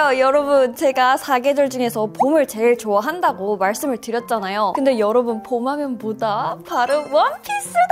맞아요. 여러분, 제가 사계절 중에서 봄을 제일 좋아한다고 말씀을 드렸잖아요. 근데 여러분, 봄하면 뭐다? 바로 원피스다!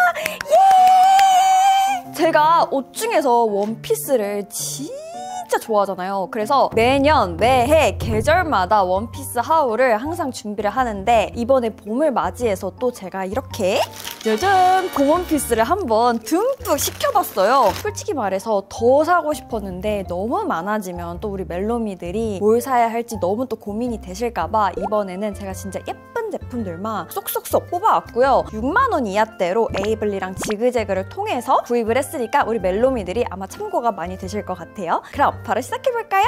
예! 제가 옷 중에서 원피스를 진짜 좋아하잖아요. 그래서 매년 매해 계절마다 원피스 하울을 항상 준비를 하는데 이번에 봄을 맞이해서 또 제가 이렇게 짜잔! 봄 원피스를 한번 듬뿍 시켜봤어요. 솔직히 말해서 더 사고 싶었는데 너무 많아지면 또 우리 멜로미들이 뭘 사야 할지 너무 또 고민이 되실까봐 이번에는 제가 진짜 예쁜 제품들만 쏙쏙쏙 뽑아왔고요. 6만 원 이하대로 에이블리랑 지그재그를 통해서 구입을 했으니까 우리 멜로미들이 아마 참고가 많이 되실 것 같아요. 그럼 바로 시작해볼까요?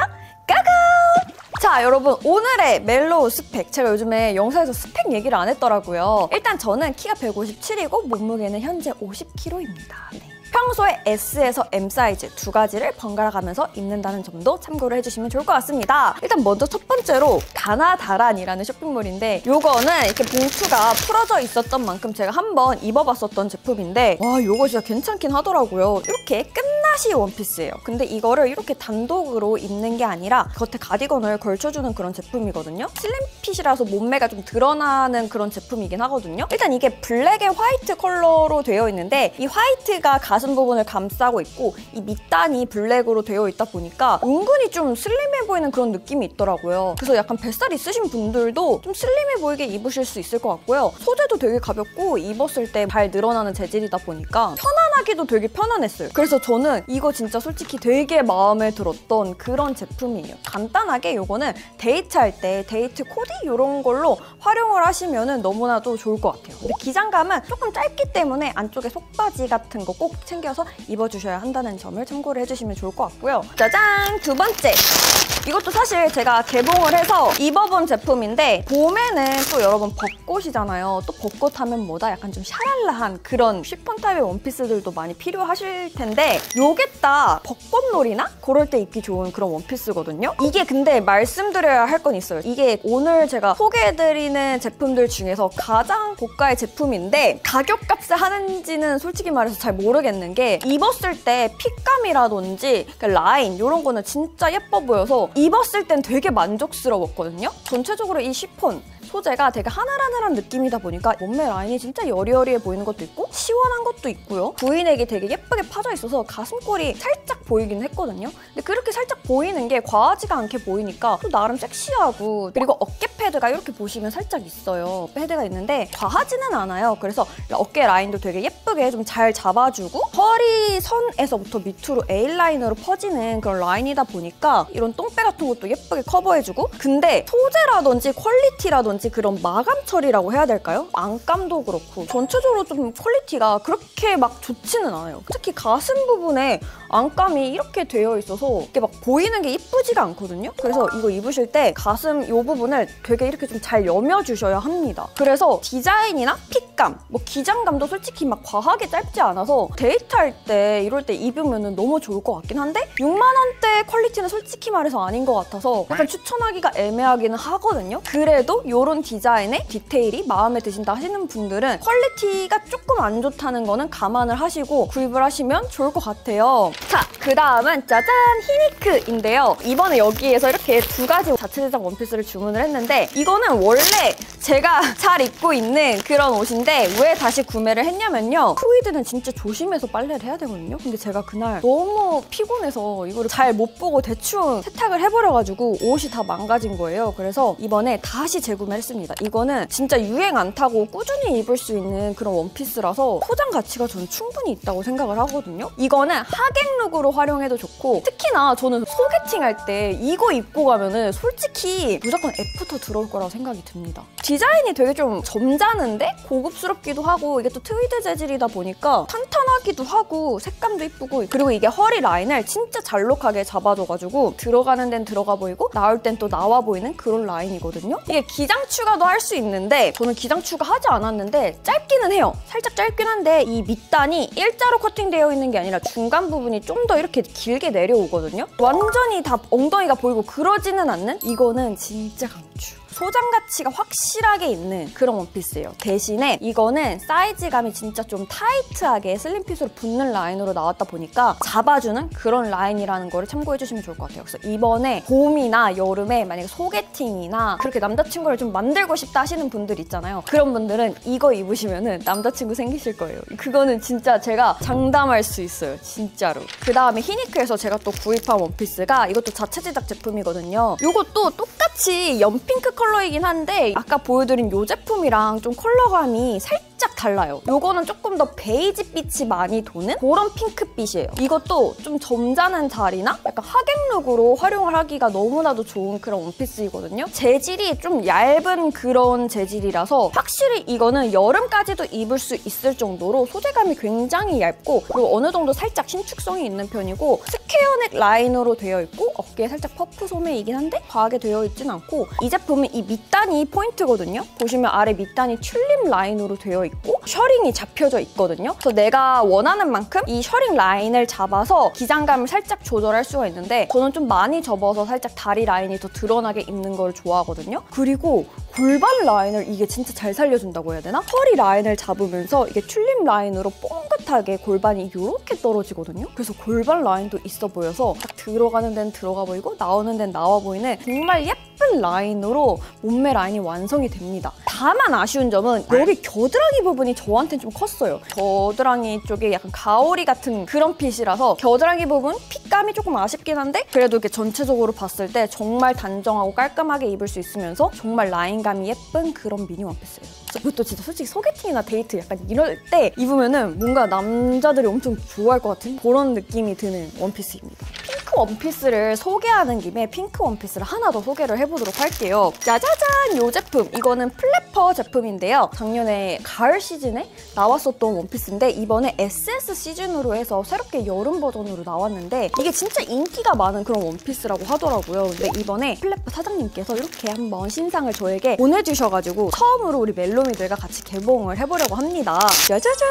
고고! 자, 여러분, 오늘의 멜로우 스펙. 제가 요즘에 영상에서 스펙 얘기를 안 했더라고요. 일단 저는 키가 157이고 몸무게는 현재 50kg입니다. 네. 평소에 S에서 M 사이즈 두 가지를 번갈아 가면서 입는다는 점도 참고를 해주시면 좋을 것 같습니다. 일단 먼저 첫 번째로 다나다란이라는 쇼핑몰인데 요거는 이렇게 봉투가 풀어져 있었던 만큼 제가 한번 입어봤었던 제품인데 와, 요거 진짜 괜찮긴 하더라고요. 이렇게 끝나시 원피스예요. 근데 이거를 이렇게 단독으로 입는 게 아니라 겉에 가디건을 걸쳐주는 그런 제품이거든요. 슬림핏이라서 몸매가 좀 드러나는 그런 제품이긴 하거든요. 일단 이게 블랙 앤 화이트 컬러로 되어 있는데 이 화이트가 가슴 부분을 감싸고 있고 이 밑단이 블랙으로 되어 있다 보니까 은근히 좀 슬림해 보이는 그런 느낌이 있더라고요. 그래서 약간 뱃살 있으신 분들도 좀 슬림해 보이게 입으실 수 있을 것 같고요. 소재도 되게 가볍고 입었을 때 잘 늘어나는 재질이다 보니까 편안하기도 되게 편안했어요. 그래서 저는 이거 진짜 솔직히 되게 마음에 들었던 그런 제품이에요. 간단하게 이거는 데이트할 때 데이트 코디 이런 걸로 활용을 하시면 너무나도 좋을 것 같아요. 근데 기장감은 조금 짧기 때문에 안쪽에 속바지 같은 거 꼭 챙겨서 입어주셔야 한다는 점을 참고를 해주시면 좋을 것 같고요. 짜잔! 두 번째! 이것도 사실 제가 개봉을 해서 입어본 제품인데 봄에는 또 여러분 벚꽃이잖아요. 또 벚꽃 하면 뭐다? 약간 좀 샤랄라한 그런 쉬폰 타입의 원피스들도 많이 필요하실 텐데 요게 딱 벚꽃놀이나 그럴 때 입기 좋은 그런 원피스거든요. 이게 근데 말씀드려야 할 건 있어요. 이게 오늘 제가 소개해드리는 제품들 중에서 가장 고가의 제품인데 가격값을 하는지는 솔직히 말해서 잘 모르겠는 게 입었을 때 핏감이라든지 라인 이런 거는 진짜 예뻐 보여서 입었을 땐 되게 만족스러웠거든요. 전체적으로 이 쉬폰 소재가 되게 하늘하늘한 느낌이다 보니까 몸매 라인이 진짜 여리여리해 보이는 것도 있고 시원한 것도 있고요. V넥이 되게 예쁘게 파져 있어서 가슴골이 살짝 보이긴 했거든요. 근데 그렇게 살짝 보이는 게 과하지가 않게 보이니까 또 나름 섹시하고 그리고 어깨 패드가 이렇게 보시면 살짝 있어요. 패드가 있는데 과하지는 않아요. 그래서 어깨 라인도 되게 예쁘게 좀 잘 잡아주고 허리 선에서부터 밑으로 A라인으로 퍼지는 그런 라인이다 보니까 이런 똥배 같은 것도 예쁘게 커버해주고 근데 소재라든지 퀄리티라든지 그런 마감 처리라고 해야 될까요? 안감도 그렇고 전체적으로 좀 퀄리티가 그렇게 막 좋지는 않아요. 특히 가슴 부분에 안감이 이렇게 되어 있어서 이렇게 막 보이는 게 이쁘지가 않거든요. 그래서 이거 입으실 때 가슴 이 부분을 되게 이렇게 좀 잘 여며주셔야 합니다. 그래서 디자인이나 핏감, 뭐 기장감도 솔직히 막 과하게 짧지 않아서 데이트할 때 이럴 때 입으면 너무 좋을 것 같긴 한데 6만 원대 퀄리티는 솔직히 말해서 아닌 것 같아서 약간 추천하기가 애매하기는 하거든요. 그래도 이런 디자인의 디테일이 마음에 드신다 하시는 분들은 퀄리티가 조금 안 좋다는 거는 감안을 하시고 구입을 하시면 좋을 것 같아요. 자, 그 다음은 짜잔! 히니크인데요. 이번에 여기에서 이렇게 두 가지 자체 제작 원피스를 주문을 했는데 이거는 원래 제가 잘 입고 있는 그런 옷인데 왜 다시 구매를 했냐면요. 프로이드는 진짜 조심해서 빨래를 해야 되거든요. 근데 제가 그날 너무 피곤해서 이거를 잘 못 보고 대충 세탁을 해버려가지고 옷이 다 망가진 거예요. 그래서 이번에 다시 재구매를 했습니다. 이거는 진짜 유행 안 타고 꾸준히 입을 수 있는 그런 원피스라서 소장 가치가 저는 충분히 있다고 생각을 하거든요. 이거는 하객룩으로 활용해도 좋고 특히나 저는 소개팅할 때 이거 입고 가면은 솔직히 무조건 애프터 들어올 거라고 생각이 듭니다. 디자인이 되게 좀 점잖은데 고급스럽기도 하고 이게 또 트위드 재질이다 보니까 탄탄하기도 하고 색감도 이쁘고 그리고 이게 허리 라인을 진짜 잘록하게 잡아줘가지고 들어가는 데는 들어가 보이고 나올 땐 또 나와 보이는 그런 라인이거든요. 이게 기장 추가도 할 수 있는데 저는 기장 추가하지 않았는데 짧기는 해요. 살짝 짧긴 한데 이 밑단이 일자로 커팅되어 있는 게 아니라 중간 부분이 좀 더 이렇게 길게 내려오거든요. 완전히 다 엉덩이가 보이고 그러지는 않는 이거는 진짜 강추. 소장 가치가 확실하게 있는 그런 원피스예요. 대신에 이거는 사이즈감이 진짜 좀 타이트하게 슬림핏으로 붙는 라인으로 나왔다 보니까 잡아주는 그런 라인이라는 거를 참고해주시면 좋을 것 같아요. 그래서 이번에 봄이나 여름에 만약에 소개팅이나 그렇게 남자친구를 좀 만들고 싶다 하시는 분들 있잖아요. 그런 분들은 이거 입으시면은 남자친구 생기실 거예요. 그거는 진짜 제가 장담할 수 있어요. 진짜로. 그 다음에 히니크에서 제가 또 구입한 원피스가 이것도 자체 제작 제품이거든요. 이것도 똑같이 연핑크 컬러이긴 한데 아까 보여드린 이 제품이랑 좀 컬러감이 살짝 달라요. 이거는 조금 더 베이지빛이 많이 도는 그런 핑크빛이에요. 이것도 좀 점잖은 자리나 약간 하객룩으로 활용을 하기가 너무나도 좋은 그런 원피스이거든요. 재질이 좀 얇은 그런 재질이라서 확실히 이거는 여름까지도 입을 수 있을 정도로 소재감이 굉장히 얇고 그리고 어느 정도 살짝 신축성이 있는 편이고 스퀘어넥 라인으로 되어 있고 어깨에 살짝 퍼프 소매이긴 한데 과하게 되어 있진 않고 이 제품은 이 밑단이 포인트거든요. 보시면 아래 밑단이 튤립 라인으로 되어 있고 셔링이 잡혀져 있거든요. 그래서 내가 원하는 만큼 이 셔링 라인을 잡아서 기장감을 살짝 조절할 수가 있는데 저는 좀 많이 접어서 살짝 다리 라인이 더 드러나게 입는 걸 좋아하거든요. 그리고 골반 라인을 이게 진짜 잘 살려준다고 해야 되나? 허리 라인을 잡으면서 이게 튤립 라인으로 뽕긋하게 골반이 이렇게 떨어지거든요. 그래서 골반 라인도 있어 보여서 딱 들어가는 데는 들어가 보이고 나오는 데는 나와 보이는 정말 예쁜 라인으로 몸매 라인이 완성이 됩니다. 다만 아쉬운 점은 여기 겨드랑이 부분이 저한테는 좀 컸어요. 겨드랑이 쪽에 약간 가오리 같은 그런 핏이라서 겨드랑이 부분 핏감이 조금 아쉽긴 한데 그래도 이렇게 전체적으로 봤을 때 정말 단정하고 깔끔하게 입을 수 있으면서 정말 라인감이 예쁜 그런 미니 원피스예요. 이것도 진짜 솔직히 소개팅이나 데이트 약간 이럴 때 입으면은 뭔가 남자들이 엄청 좋아할 것 같은 그런 느낌이 드는 원피스입니다. 핑크 원피스를 소개하는 김에 핑크 원피스를 하나 더 소개를 해보도록 할게요. 짜자잔! 이 제품! 이거는 플래퍼 제품인데요. 작년에 가을 시즌에 나왔었던 원피스인데 이번에 SS 시즌으로 해서 새롭게 여름 버전으로 나왔는데 이게 진짜 인기가 많은 그런 원피스라고 하더라고요. 근데 이번에 플래퍼 사장님께서 이렇게 한번 신상을 저에게 보내주셔가지고 처음으로 우리 멜로미들과 같이 개봉을 해보려고 합니다. 짜자잔!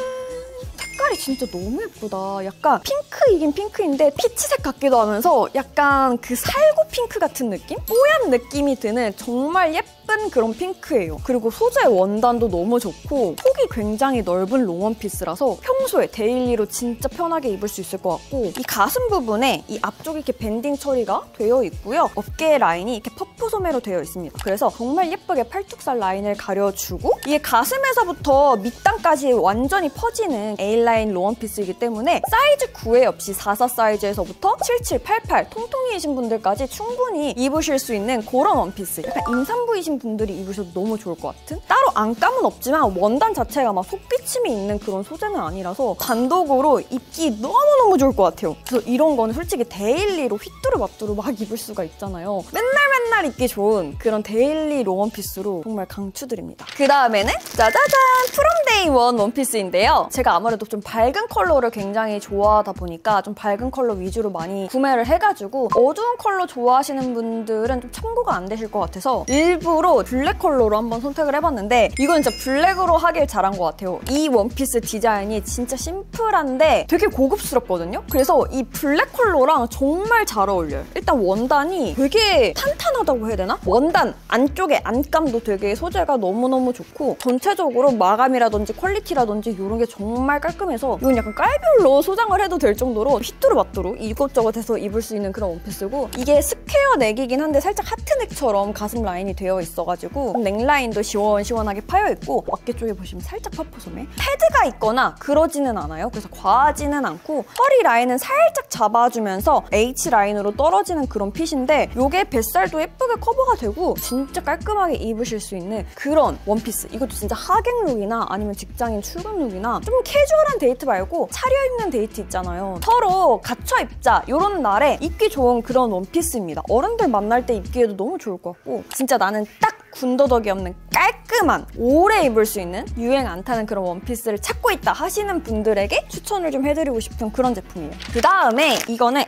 색깔이 진짜 너무 예쁘다. 약간 핑크이긴 핑크인데 피치색 같기도 하면서 약간 그 살구 핑크 같은 느낌? 뽀얀 느낌이 드는 정말 예쁜 그런 핑크예요. 그리고 소재 원단도 너무 좋고 폭이 굉장히 넓은 롱원피스라서 평소에 데일리로 진짜 편하게 입을 수 있을 것 같고 이 가슴 부분에 이 앞쪽에 이렇게 밴딩 처리가 되어 있고요. 어깨 라인이 이렇게 퍼프 소매로 되어 있습니다. 그래서 정말 예쁘게 팔뚝살 라인을 가려주고 이게 가슴에서부터 밑단까지 완전히 퍼지는 A라인 롱원피스이기 때문에 사이즈 구애 없이 44 사이즈에서부터 77, 88 통통이이신 분들까지 충분히 입으실 수 있는 그런 원피스. 약간 임산부이신 분들이 입으셔도 너무 좋을 것 같은? 따로 안감은 없지만 원단 자체가 막 속비침이 있는 그런 소재는 아니라서 단독으로 입기 너무너무 좋을 것 같아요. 그래서 이런 거는 솔직히 데일리로 휘뚜루마뚜루 막 입을 수가 있잖아요. 맨날 입기 좋은 그런 데일리 롱원피스로 정말 강추드립니다. 그 다음에는 짜자잔! 프롬데이 원 원피스인데요. 제가 아무래도 좀 밝은 컬러를 굉장히 좋아하다 보니까 좀 밝은 컬러 위주로 많이 구매를 해가지고 어두운 컬러 좋아하시는 분들은 좀 참고가 안 되실 것 같아서 일부러 블랙 컬러로 한번 선택을 해봤는데 이건 진짜 블랙으로 하길 잘한 것 같아요. 이 원피스 디자인이 진짜 심플한데 되게 고급스럽거든요? 그래서 이 블랙 컬러랑 정말 잘 어울려요. 일단 원단이 되게 탄탄하다고 해야 되나? 원단 안쪽에 안감도 되게 소재가 너무너무 좋고 전체적으로 마감이라든지 퀄리티라든지 이런 게 정말 깔끔해서 이건 약간 깔별로 소장을 해도 될 정도로 휘뚜루마뚜루 이것저것 해서 입을 수 있는 그런 원피스고 이게 스퀘어 넥이긴 한데 살짝 하트넥처럼 가슴 라인이 되어 있어가지고 넥라인도 시원시원하게 파여있고 어깨 쪽에 보시면 살짝 퍼프 소매 패드가 있거나 그러지는 않아요. 그래서 과하지는 않고 허리 라인은 살짝 잡아주면서 H라인으로 떨어지는 그런 핏인데 이게 뱃살도 예쁘게 커버가 되고 진짜 깔끔하게 입으실 수 있는 그런 원피스. 이것도 진짜 하객룩이나 아니면 직장인 출근룩이나 좀 캐주얼한 데이트 말고 차려입는 데이트 있잖아요. 서로 갖춰 입자 이런 날에 입기 좋은 그런 원피스입니다. 어른들 만날 때 입기에도 너무 좋을 것 같고 진짜 나는 딱 군더더기 없는 깔끔한 오래 입을 수 있는 유행 안 타는 그런 원피스를 찾고 있다 하시는 분들에게 추천을 좀 해드리고 싶은 그런 제품이에요. 그 다음에 이거는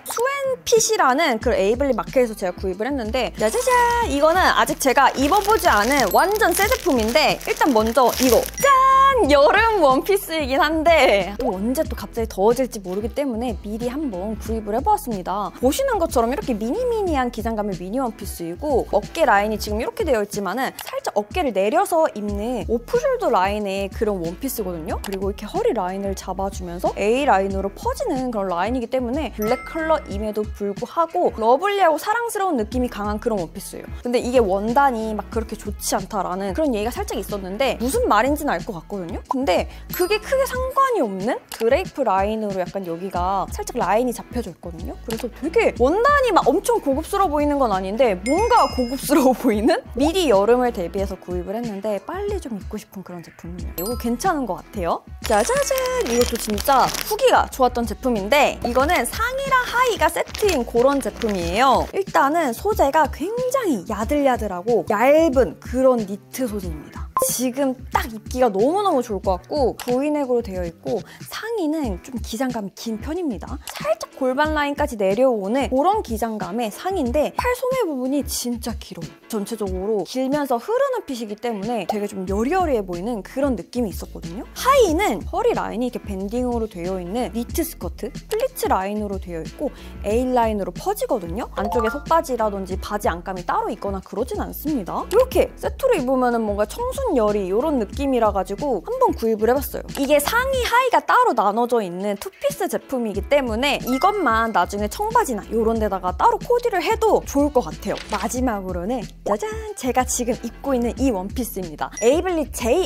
수앤핏이라는 그런 에이블리 마켓에서 제가 구입을 했는데 짜자잔! 이거는 아직 제가 입어보지 않은 완전 새 제품인데 일단 먼저 이거 짠! 여름 원피스이긴 한데 또 언제 또 갑자기 더워질지 모르기 때문에 미리 한번 구입을 해보았습니다. 보시는 것처럼 이렇게 미니미니한 기장감의 미니 원피스이고 어깨 라인이 지금 이렇게 되어 있지만은 살짝 어깨를 내려서 입는 오프숄더 라인의 그런 원피스거든요. 그리고 이렇게 허리 라인을 잡아주면서 A 라인으로 퍼지는 그런 라인이기 때문에 블랙 컬러임에도 불구하고 러블리하고 사랑스러운 느낌이 강한 그런 원피스예요. 근데 이게 원단이 막 그렇게 좋지 않다라는 그런 얘기가 살짝 있었는데 무슨 말인지는 알 것 같거든요. 근데 그게 크게 상관이 없는 드레이프 라인으로 약간 여기가 살짝 라인이 잡혀져 있거든요. 그래서 되게 원단이 막 엄청 고급스러워 보이는 건 아닌데 뭔가 고급스러워 보이는? 미리 여름을 대비해서 구입을 했는데 빨리 좀 입고 싶은 그런 제품이에요. 이거 괜찮은 것 같아요. 짜자잔! 이것도 진짜 후기가 좋았던 제품인데 이거는 상의랑 하의가 세트인 그런 제품이에요. 일단은 소재가 굉장히 야들야들하고 얇은 그런 니트 소재입니다. 지금 딱 입기가 너무너무 좋을 것 같고 브이넥으로 되어 있고 상의는 좀 기장감이 긴 편입니다. 살짝 골반 라인까지 내려오는 그런 기장감의 상의인데 팔 소매 부분이 진짜 길어요. 전체적으로 길면서 흐르는 핏이기 때문에 되게 좀 여리여리해 보이는 그런 느낌이 있었거든요. 하의는 허리 라인이 이렇게 밴딩으로 되어 있는 니트 스커트, 플리츠 라인으로 되어 있고 A 라인으로 퍼지거든요. 안쪽에 속바지라든지 바지 안감이 따로 있거나 그러진 않습니다. 이렇게 세트로 입으면 뭔가 청순여리 이런 느낌이라 가지고 한번 구입을 해봤어요. 이게 상의, 하의가 따로 나눠져 있는 투피스 제품이기 때문에 이것만 나중에 청바지나 이런 데다가 따로 코디를 해도 좋을 것 같아요. 마지막으로는 짜잔! 제가 지금 입고 있는 이 원피스입니다. 에이블리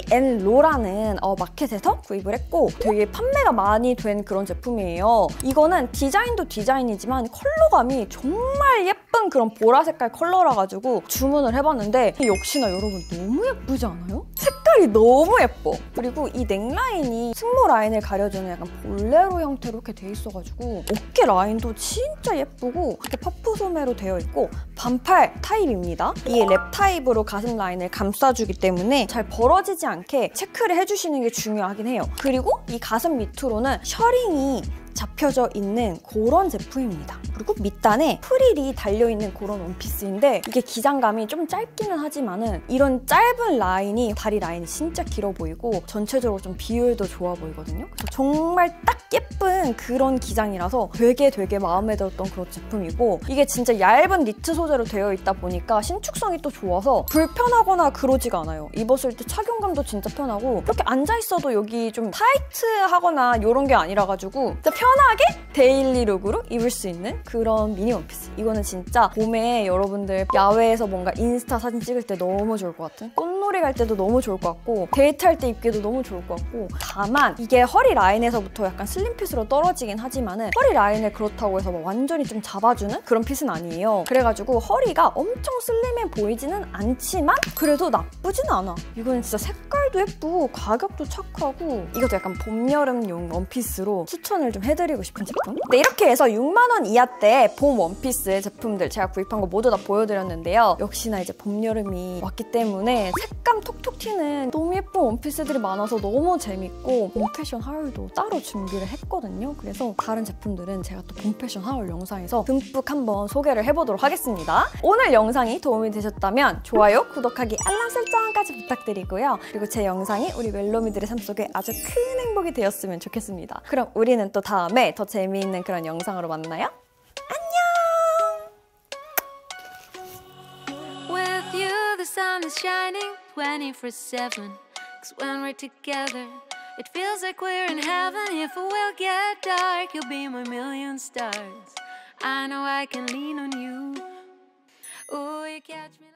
J&Lo라는 마켓에서 구입을 했고 되게 판매가 많이 된 그런 제품이에요. 이거는 디자인도 디자인이지만 컬러감이 정말 예쁜 그런 보라 색깔 컬러라 가지고 주문을 해봤는데 역시나 여러분 너무 예쁘지 않아요? 색깔이 너무 예뻐. 그리고 이 넥라인이 승모 라인을 가려주는 약간 볼레로 형태로 이렇게 돼 있어가지고 어깨 라인도 진짜 예쁘고 이렇게 퍼프 소매로 되어 있고 반팔 타입입니다. 이 랩 타입으로 가슴 라인을 감싸주기 때문에 잘 벌어지지 않게 체크를 해주시는 게 중요하긴 해요. 그리고 이 가슴 밑으로는 셔링이 잡혀져 있는 그런 제품입니다. 그리고 밑단에 프릴이 달려있는 그런 원피스인데 이게 기장감이 좀 짧기는 하지만은 이런 짧은 라인이 다리 라인이 진짜 길어 보이고 전체적으로 좀 비율도 좋아 보이거든요. 그래서 정말 딱 예쁜 그런 기장이라서 되게 마음에 들었던 그런 제품이고 이게 진짜 얇은 니트 소재로 되어 있다 보니까 신축성이 또 좋아서 불편하거나 그러지가 않아요. 입었을 때 착용감도 진짜 편하고 이렇게 앉아있어도 여기 좀 타이트하거나 이런 게 아니라가지고 진짜 편하게 데일리룩으로 입을 수 있는 그런 미니 원피스. 이거는 진짜 봄에 여러분들 야외에서 뭔가 인스타 사진 찍을 때 너무 좋을 것 같은 꽃놀이 갈 때도 너무 좋을 것 같고 데이트할 때 입기도 너무 좋을 것 같고 다만 이게 허리 라인에서부터 약간 슬림핏으로 떨어지긴 하지만은 허리 라인을 그렇다고 해서 막 완전히 좀 잡아주는 그런 핏은 아니에요. 그래가지고 허리가 엄청 슬림해 보이지는 않지만 그래도 나쁘진 않아. 이거는 진짜 색깔도 예쁘고 가격도 착하고 이것도 약간 봄, 여름용 원피스로 추천을 좀 해드리고 싶은 제품? 네, 이렇게 해서 6만 원 이하대 봄 원피스 제품들 제가 구입한 거 모두 다 보여드렸는데요. 역시나 이제 봄, 여름이 왔기 때문에 색감 톡톡 튀는 너무 예쁜 원피스들이 많아서 너무 재밌고 봄 패션 하울도 따로 준비를 했거든요. 그래서 다른 제품들은 제가 또 봄 패션 하울 영상에서 듬뿍 한번 소개를 해보도록 하겠습니다. 오늘 영상이 도움이 되셨다면 좋아요, 구독하기, 알람 설정까지 부탁드리고요. 그리고 제 영상이 우리 멜로미들의 삶 속에 아주 큰 행복이 되었으면 좋겠습니다. 그럼 우리는 또 다음에 더 재미있는 그런 영상으로 만나요. With you, the sun is shining 24/7. 'Cause when we're together, it feels like we're in heaven. If it will get dark, you'll be my million stars. I know I can lean on you. Ooh, you catch me.